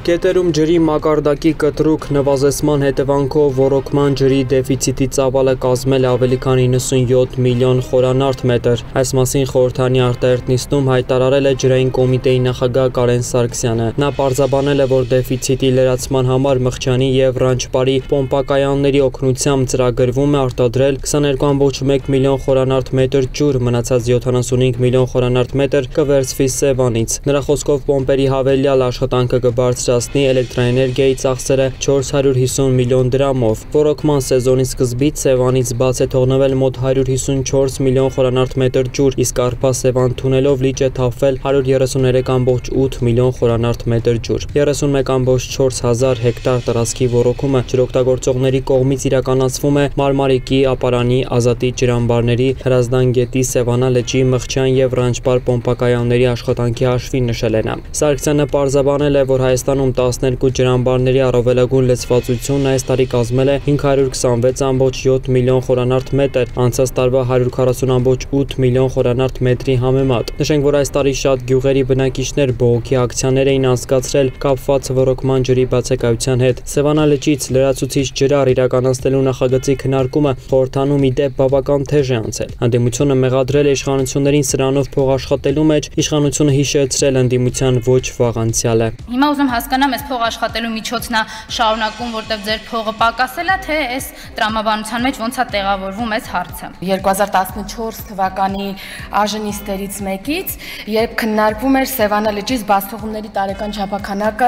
Կետերում ջրի մակարդակի կտրուկ նվազեցման հետևանքով ոռոգման ջրի դեֆիցիտի ծավալը կազմել է ավելի քան 97 միլիոն խորանարդ մետր։ Այս մասին խորհրդանի արտահերթ նիստում հայտարարել է ջրային կոմիտեի նախագահ Կարեն Սարգսյանը։ Նա պարզաբանել է, որ դեֆիցիտի լրացման համար Մղջանի եւ Ռանջպարի պոմպակայանների օգնությամբ ծրագրվում է արտադրել 22.1 միլիոն խորանարդ մետր ջուր, մնացած 75 միլիոն խորանարդ մետր կվերցվի Սևանից։ Նրա խոսքով պոմպերի հավելյալ աշխատանքը կբարձրացնի էլեկտրաէներգիայի ծախսերը 450 միլիոն դրամով։ Ոռոգման սեզոնի սկզբից Սևանից բաց է թողնվել մոտ 154 միլիոն խորանարդ մետր ջուր, իսկ Արփա-Սևան թունելով լիճ է թափվել 133.8 միլիոն խորանարդ մետր ջուր։ 31.4 հազար հեկտար տարածքի ոռոգումը ջրօգտագործողների կողմից իրականացվում է Մարմարիկի, Ապարանի, Ազատի ջրամբարների, Հրազդան գետի, Սևանա լճի, Մղջան եւ Ռանջպար պոմպակայանների աշխատանքի հաշվին նշել է նա։ Սարգսյանը պարզաբանել է, որ Հայաստանում 12 ջրամբարների առավելագույն լցվածությունն այս տարի կազմել է 526.7 միլիոն խորանարդ մետր, անցած տարվա 140.8 միլիոն խորանարդ մետրի համեմատ։ Նշենք, որ այս տարի շատ գյուղերի բնակիչներ բողոքի ակցիաներ էին անցկացրել կապված ոռոգման ջրի բացակայության հետ։ Սևանա լճից լրացուցիչ ջրառ իրականացնելու նախագծի քննարկումը խորհրդանում ի դեպ բավական թեժ է անցել։ Ընդդիմությունը մեղադրել է իշխանություններին սրանով փող աշխատելու մեջ, իշխանությունը հիշեցրել ընդդիմության ոչ վաղ անցյալը։ Հիմա ուզում հասկանամ, այս փող աշխատելու միջոցն է շարունակում, որտեղ ձեր փողը պակասել է, թե այս տրամաբանության մեջ ոնց է տեղավորվում այս հարցը։ 2014 թվականի ԱԺ-նիստերից մեկից, երբ քննարկվում էր Սևանա լճից բացթողումների տարեկան չափաքանակը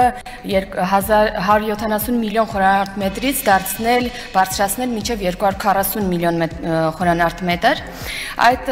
170 միլիոն խորանարդ մետրից բարձրացնել մինչև 240 միլիոն խորանարդ մետր, այդ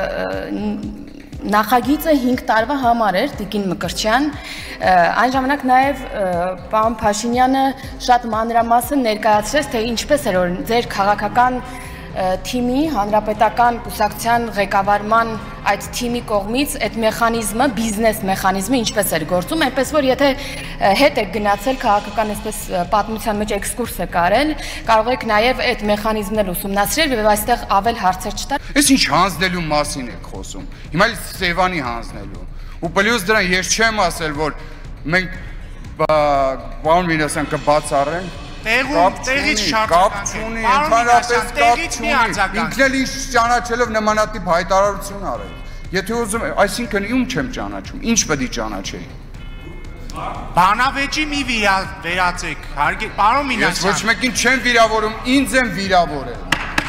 նախագիծը 5 տարվա համար էր Տիկին Մկրտչյան, այն ժամանակ նաև պարոն Փաշինյանը շատ մանրամասն ներկայացրեց, թե ինչպես էր որ ձեր քաղաքական թիմի, հանրապետական կուսակցության ղեկավարման այդ թիմի կողմից այդ մեխանիզմը, բիզնես մեխանիզմը ինչպես էր գործում, այնպես որ եթե հետ եք գնացել քաղաքական այսպես պատմության մեջ էքսկուրս եք արել, կարող եք նաև այդ մեխանիզմն էլ ուսումնասիրել եւ այստեղ ավել հարցեր չտալ։ Այս ինչ հանձնելու մասին եք խոսում։ Հիմա Սևանի հանձնելու։ Ու պլյուս դրան ես չեմ ասել, որ մենք պարոն Մինասյան կբացառենք Տեղից շատ կապ չունի, ընդհանրապես կապ չունի, ինքն էլ ինչ ճանաչելով նմանատիպ հայտարարություն արել։ Եթե ուզում, այսինքն ում չեմ ճանաչում, ինչ պետք է ճանաչեի։ Բանավեճի մի վերացեք, պարոն Մինասյան։ Ես ոչ մեկին չեմ վիրավորում, ինձ եմ վիրավորել։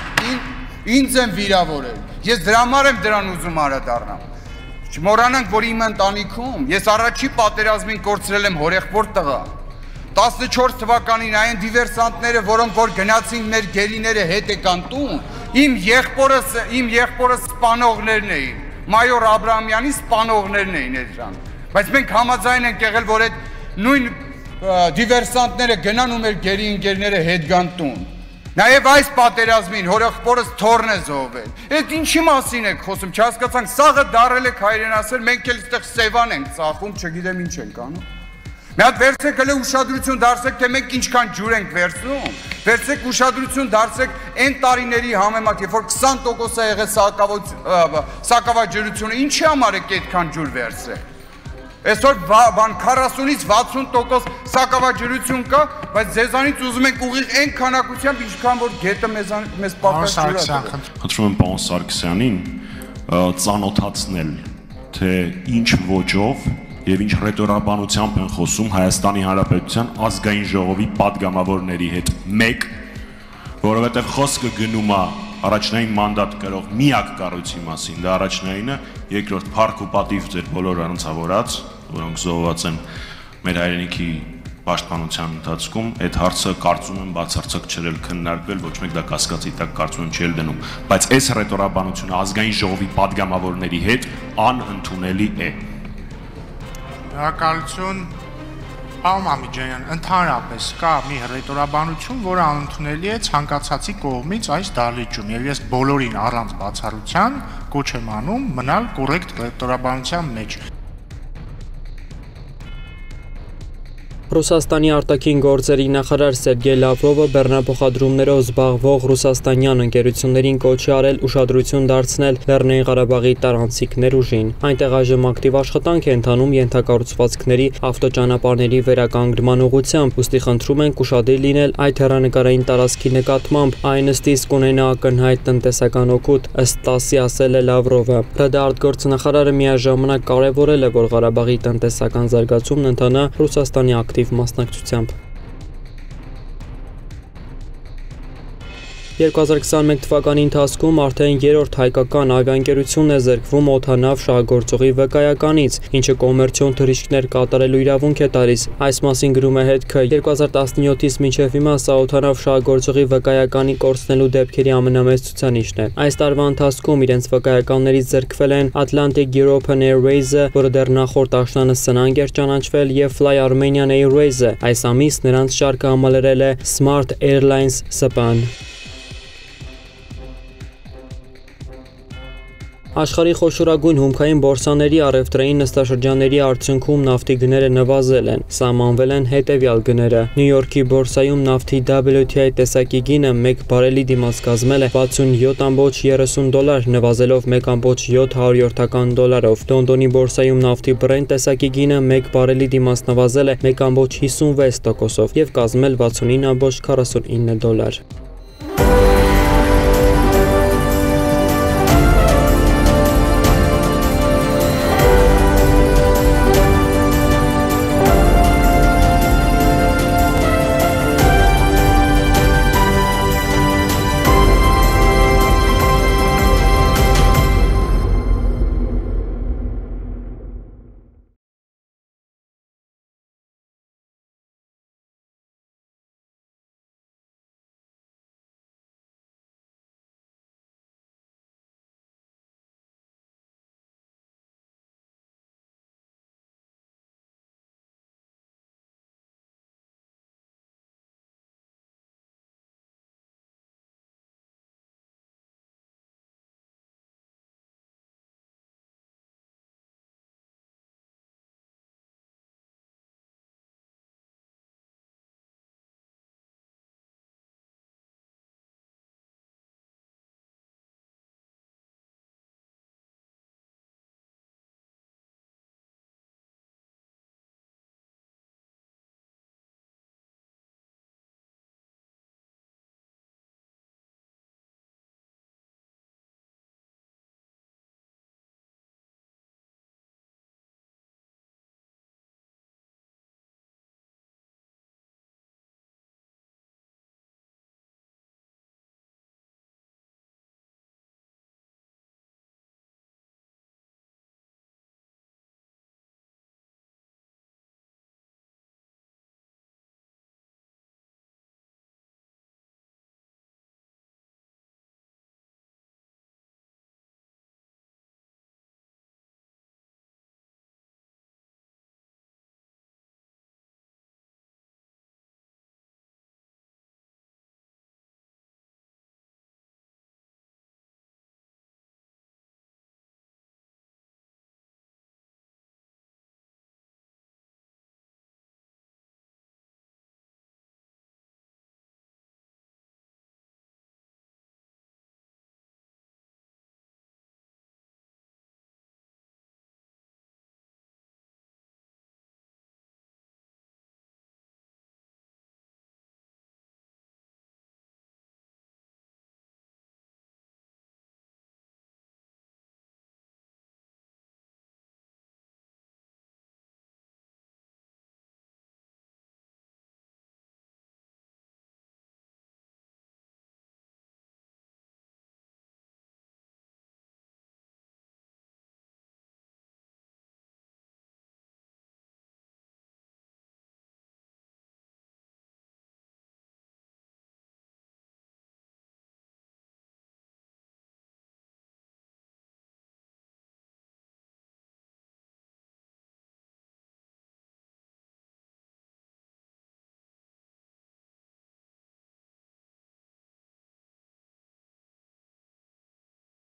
Ինձ եմ վիրավորել։ Ես դրա համար եմ դրան ուզում անդրադառնամ։ Չմոռանանք, որ իմ ընտանիքում ես առաջի պատերազմին կորցրել եմ հորեղբոր տղա։ 14 թվականին այն դիվերսանտները, որոնք որ գնացին մեր գերիները հետ եկան տուն, իմ եղբորը սպանողներն էին, մայոր Աբրահամյանի սպանողներն էին այդժամ։ Բայց մենք համաձայն ենք եղել, որ այդ նույն դիվերսանտները գնան ու մեր գերի ընկերները հետ գան տուն։ Նաև այս պատերազմին հորեղբորս թորն է զոհվել։ Այդ ինչի մասին եք խոսում, չհասկացանք, սաղը դարել եք հայրենասեր, մենք էլ այստեղ Սևան ենք ծախում, չգիտեմ ինչ ենք անում։ Մի հատ վերցեք հələ ուշադրություն դարձեք, թե մենք ինչքան ջուր ենք վերցնում, վերցեք ուշադրություն դարձեք այն տարիների համեմատ, երբ որ 20% է եղել սակավաջրությունը, ինչի համար եք այդքան ջուր վերցրել։ Այսօր 40-ից 60% սակավաջրություն կա, բայց ձեզանից ուզում ենք ուղիղ այն քանակությամբ, ինչքան որ գետը մեզ պակաս ջուր է։ Խնդրում եմ պարոն Սարգսյանին ծանոթացնել, թե ինչ ոճով եւ ինչ ռետորաբանությամբ են խոսում Հայաստանի Հանրապետության ազգային ժողովի падգամավորների հետ։ Մեկ, որովհետեւ խոսքը գնում է առաջնային մանդատ կրող միակ կառույցի մասին, դա առաջնայինը, երկրորդ փառք ու պատիվ ձեր բոլոր անձավորած, որոնք զոհված են մեր հայրենիքի պաշտպանության ընթացքում, այդ հարցը կարծում եմ բացարձակ չրել քննարկվել, ոչ մեկ դա կասկածի տակ կարծում եմ չի դնում, բայց այս ռետորաբանությունը ազգային ժողովի падգամավորների հետ անընդունելի է։ Շնորհակալություն, պարոն Մամիջանյան, ընդհանրապես կա մի ռետորաբանություն, որը անընդունելի է ցանկացածի կողմից այս դահլիճում, եւ ես բոլորին առանց բացառության կոչ եմ անում մնալ կոռեկտ ռետորաբանության մեջ։ Ռուսաստանի արտաքին գործերի նախարար Սերգեյ Լավրովը բեռնափոխադրումներով զբաղվող ռուսաստանյան ընկերություններին կոչ է արել ուշադրություն դարձնել Լեռնային Ղարաբաղի տարանցիկ ներուժին։ Այնտեղ այժմ ակտիվ աշխատանք է ընթանում ենթակառուցվածքների ավտոճանապարհների վերականգնման ուղղությամբ, ուստի խնդրում ենք ուշադիր լինել այդ հեռանկարային տարածքի նկատմամբ, այն ըստ իս կունենա ակնհայտ տնտեսական օգուտ, ըստ ՏԱՍ-ի ասել է Լավրովը։ ՀԴ արտգործնախարարը միաժամանակ կարևորել է, որ Ղարաբաղի տնտեսական զարգացումն ընթանա Ռուսաստանի ակտիվ մասնակցությամբ։ 2021 թվականի ընթացքում արդեն երրորդ հայկական ավիաընկերությունն է զրկվում օդանավ շահգործողի վկայականից, ինչը կոմերցիոն թռիչքներ կատարելու իրավունք է տալիս։ Այս մասին գրում է հետք. 2017-ից մինչև հիմա սա օդանավ շահգործողի վկայականի կորցնելու դեպքերի ամենամեծ ցուցանիշն է։ Այս տարվա ընթացքում իրենց վկայականներից զրկվել են Atlantic European Airways-ը, որը դեռ նախորդ աշնանը սնանկ էր ճանաչվել, եւ Fly Armenian Airways-ը։ Այս ամիս նրանց շարքը համալրել է Smart Airlines ՍՊԸ-ն։ Աշխարհի խոշորագույն հումքային բորսաների առևտրային նստաշրջանների արդյունքում նավթի գները նվազել են։ Սահմանվել են հետևյալ գները։ Նյու Յորքի բորսայում նավթի WTI տեսակի գինը 1 բարելի դիմաց կազմել է $67.30, նվազելով 1.7 դոլարով։ Լոնդոնի բորսայում նավթի Brent տեսակի գինը 1 բարելի դիմաց նվազել է 1.56%-ով եւ կազմել $69.49։